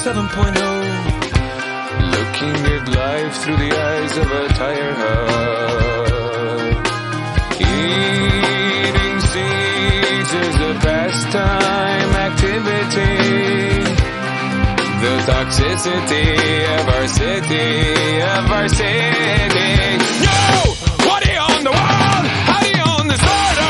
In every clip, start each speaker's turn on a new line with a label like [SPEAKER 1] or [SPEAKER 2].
[SPEAKER 1] 7.0. Looking at life through the eyes of a tire hub. Eating seeds is a pastime activity. The toxicity of our city, No! What do you own the world? How do you own disorder?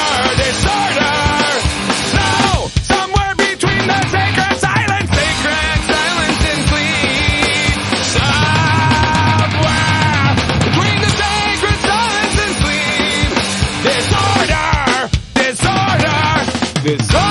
[SPEAKER 1] No! Somewhere between the sacred silence and sleep. Somewhere between the sacred silence and sleep. Disorder.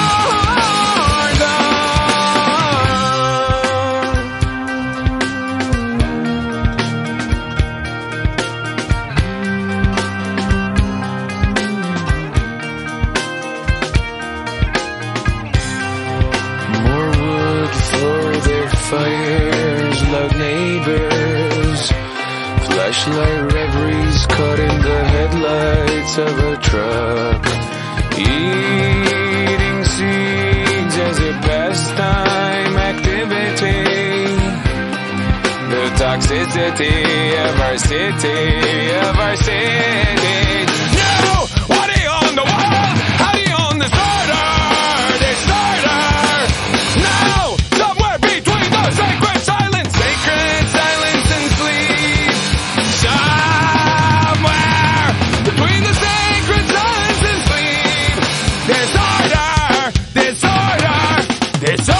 [SPEAKER 1] Fires, loud neighbors, flashlight reveries caught in the headlights of a truck. Eating seeds as a pastime activity. The toxicity of our city, No! What do you own the world? How do you own disorder? No! Sacred silence and sleep. Somewhere between the sacred silence and sleep. Disorder.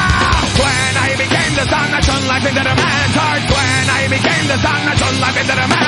[SPEAKER 1] Into the man's heart when I became the sun that shone life into the man.